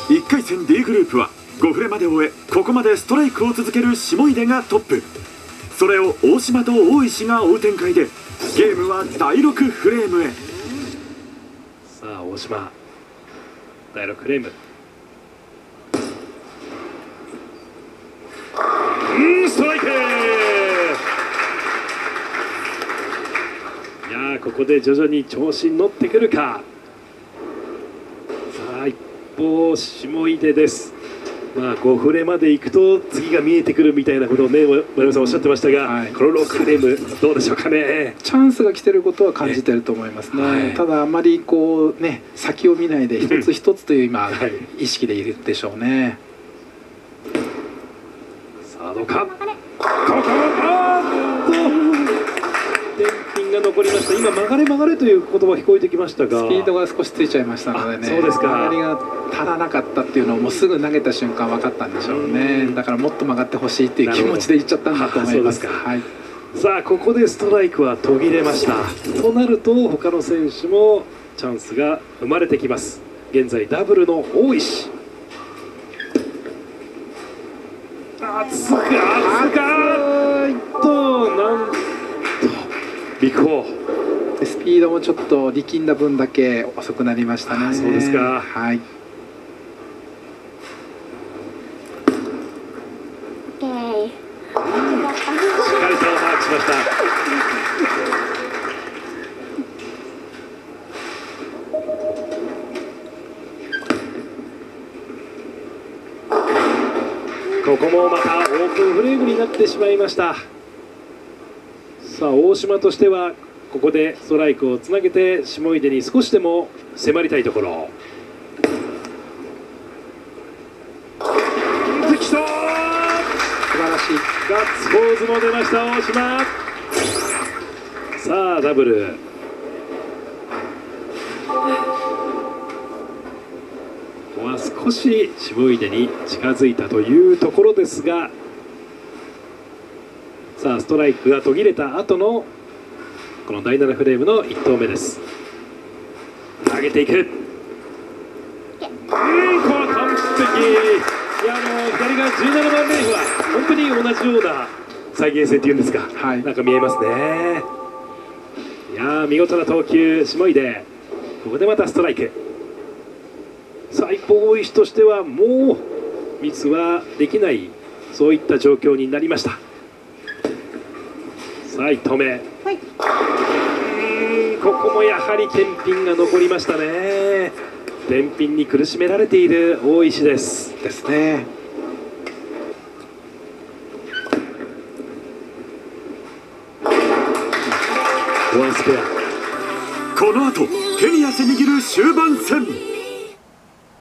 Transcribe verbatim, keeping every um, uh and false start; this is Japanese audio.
いっかい戦 ディー グループはごフレまで終え、ここまでストライクを続ける下出がトップ。それを大島と大石が追う展開で、ゲームはだいろくフレームへ。 さあ大島、だいろくフレーム。うん、ストライク。いやー、ここで徐々に調子に乗ってくるか。さあ一方下出です。まあごフレまで行くと次が見えてくるみたいなことをね、丸山さんおっしゃってましたが、はい、このろくフレームどうでしょうかね。 チャンスが来てることは感じてると思いますね、はい、ただあまりこうね先を見ないで一つ一つという今、はい、意識でいるでしょうね。 さあどうか、ここあーっと天品が残りました。今曲がれ曲がれという言葉聞こえてきましたが、 スピードが少しついちゃいましたのでね。 そうですか。 曲がりが足らなかったっていうのをもうすぐ投げた瞬間分かったんでしょうね。だからもっと曲がってほしいっていう気持ちで言っちゃったんだと思います。はい、 さあここでストライクは途切れました。となると他の選手もチャンスが生まれてきます。現在ダブルの大石。あつかあつかいとなんと陸宝。 スピードもちょっと力んだ分だけ遅くなりましたね。 そうですか。 はい。しっかりと把握しました。ここもまたオープンフレームになってしまいました。さあ大島としてはここでストライクをつなげて下出に少しでも迫りたいところ。できた、素晴らしい。 ガッツポーズも出ました大島。さあダブル。ここは少し下出に近づいたというところですが、さあストライクが途切れた後のこのだいななフレームのいち投目です。投げていく。うん、これは完璧。いや、あのふたりがじゅうななばんレーフは本当に同じような再現性っていうんですか、はい、なんか見えますね。いや見事な投球下出。ここでまたストライク。さあ一方大石としてはもうミスはできない、そういった状況になりました。さあいち投目、はい、うん、ここもやはり天品が残りましたね。天品に苦しめられている大石ですですね。 フォアスペア。 この後手に汗握る終盤戦。